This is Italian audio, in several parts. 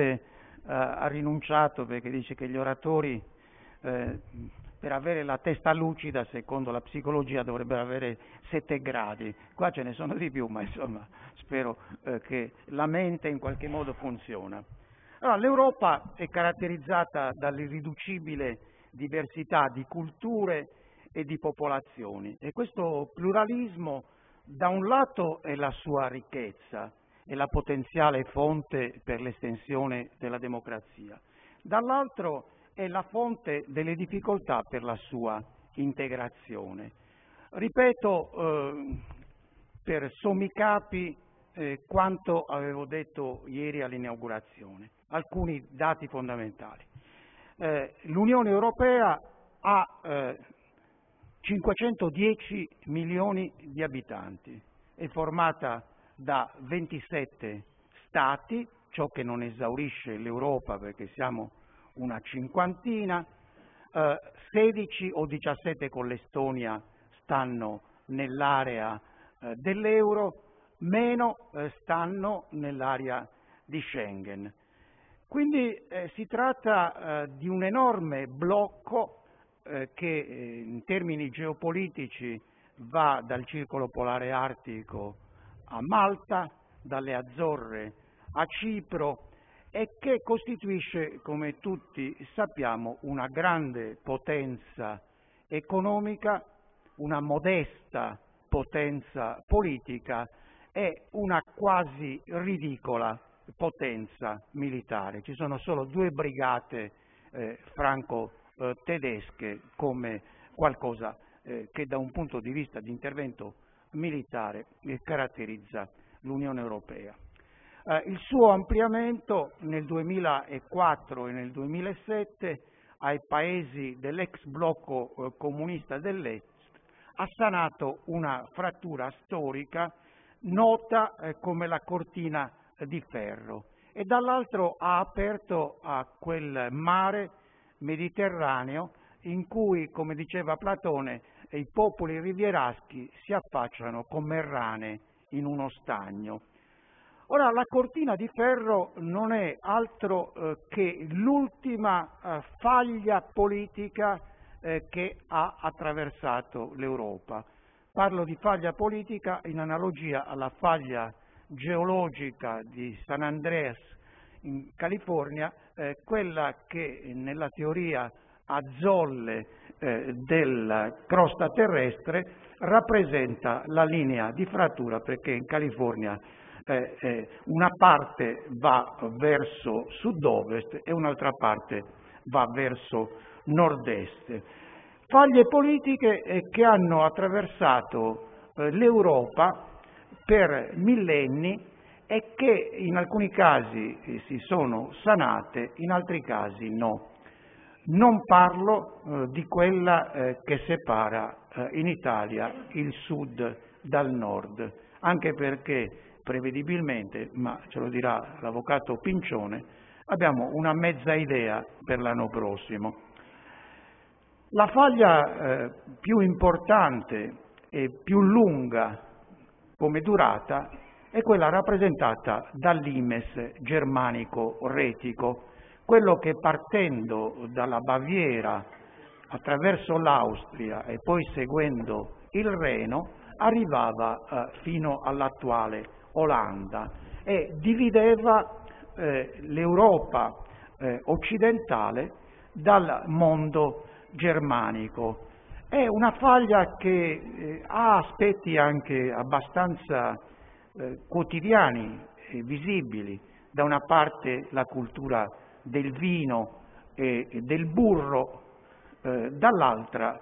ha rinunciato perché dice che gli oratori per avere la testa lucida, secondo la psicologia, dovrebbero avere 7 gradi. Qua ce ne sono di più, ma insomma spero che la mente in qualche modo funziona. Allora, l'Europa è caratterizzata dall'irriducibile diversità di culture e di popolazioni, e questo pluralismo da un lato è la sua ricchezza e la potenziale fonte per l'estensione della democrazia, dall'altro è la fonte delle difficoltà per la sua integrazione. Ripeto per sommi capi quanto avevo detto ieri all'inaugurazione, alcuni dati fondamentali. L'Unione Europea ha 510 milioni di abitanti, è formata da 27 Stati, ciò che non esaurisce l'Europa perché siamo una cinquantina, 16 o 17 con l'Estonia stanno nell'area dell'euro, meno stanno nell'area di Schengen. Quindi si tratta di un enorme blocco che in termini geopolitici va dal circolo polare artico a Malta, dalle Azzorre a Cipro, e che costituisce, come tutti sappiamo, una grande potenza economica, una modesta potenza politica e una quasi ridicola potenza militare. Ci sono solo 2 brigate franco-tedesche come qualcosa che da un punto di vista di intervento militare caratterizza l'Unione Europea. Il suo ampliamento nel 2004 e nel 2007 ai paesi dell'ex blocco comunista dell'Est ha sanato una frattura storica nota come la cortina di ferro e dall'altro ha aperto a quel mare Mediterraneo in cui, come diceva Platone, i popoli rivieraschi si affacciano come rane in uno stagno. Ora, la cortina di ferro non è altro che l'ultima faglia politica che ha attraversato l'Europa. Parlo di faglia politica in analogia alla faglia geologica di San Andreas in California, quella che nella teoria a zolle della crosta terrestre rappresenta la linea di frattura, perché in California una parte va verso sud-ovest e un'altra parte va verso nord-est. Faglie politiche che hanno attraversato l'Europa per millenni e che in alcuni casi si sono sanate, in altri casi no. Non parlo di quella che separa in Italia il sud dal nord, anche perché prevedibilmente, ma ce lo dirà l'avvocato Pincione, abbiamo una mezza idea per l'anno prossimo. La faglia più importante e più lunga come durata è quella rappresentata dall'Imes germanico-retico, quello che partendo dalla Baviera attraverso l'Austria e poi seguendo il Reno arrivava fino all'attuale Olanda e divideva l'Europa occidentale dal mondo germanico. È una faglia che ha aspetti anche abbastanza quotidiani e visibili. Da una parte la cultura del vino e del burro, dall'altra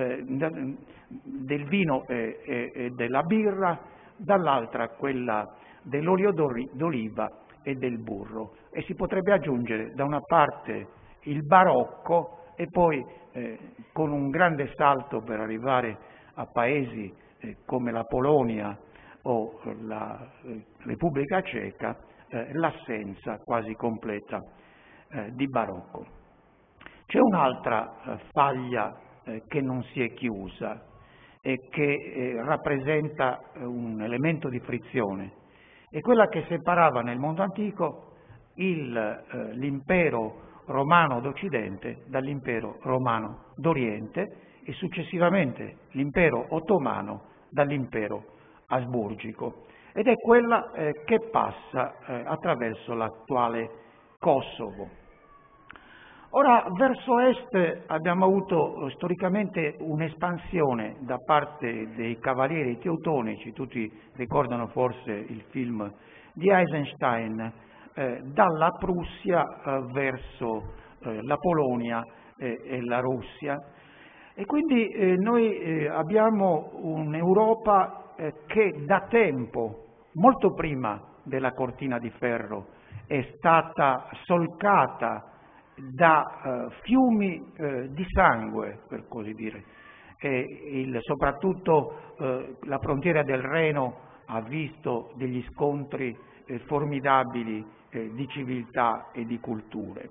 del vino e della birra, dall'altra quella dell'olio d'oliva e del burro. E si potrebbe aggiungere da una parte il barocco e poi con un grande salto per arrivare a paesi come la Polonia o la Repubblica Ceca, l'assenza quasi completa di barocco. C'è un'altra faglia che non si è chiusa e che rappresenta un elemento di frizione, è quella che separava nel mondo antico l'impero romano d'Occidente dall'impero romano d'Oriente e successivamente l'impero ottomano dall'impero asburgico. Ed è quella che passa attraverso l'attuale Kosovo. Ora, verso est abbiamo avuto storicamente un'espansione da parte dei cavalieri teutonici, tutti ricordano forse il film di Eisenstein, dalla Prussia verso la Polonia e la Russia. E quindi noi abbiamo un'Europa che da tempo, molto prima della cortina di ferro, è stata solcata da fiumi di sangue, per così dire. Soprattutto la frontiera del Reno ha visto degli scontri formidabili di civiltà e di culture.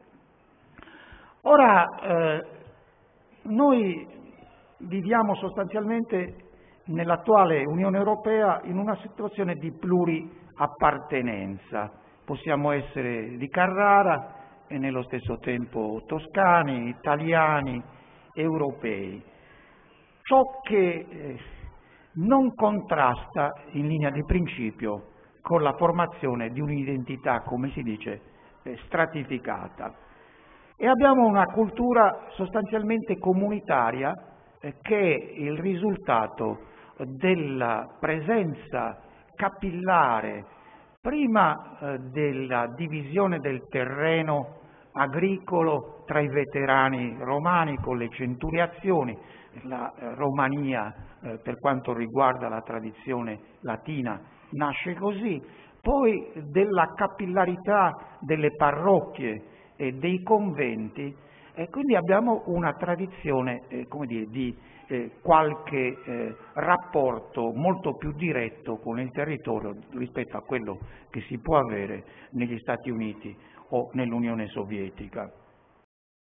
Ora, noi viviamo sostanzialmente nell'attuale Unione Europea in una situazione di pluriappartenenza. Possiamo essere di Carrara e nello stesso tempo toscani, italiani, europei. Ciò che non contrasta in linea di principio con la formazione di un'identità, come si dice, stratificata. E abbiamo una cultura sostanzialmente comunitaria che è il risultato della presenza capillare prima della divisione del terreno agricolo tra i veterani romani con le centuriazioni, la Romania per quanto riguarda la tradizione latina nasce così, poi della capillarità delle parrocchie e dei conventi, e quindi abbiamo una tradizione come dire, di qualche rapporto molto più diretto con il territorio rispetto a quello che si può avere negli Stati Uniti o nell'Unione Sovietica.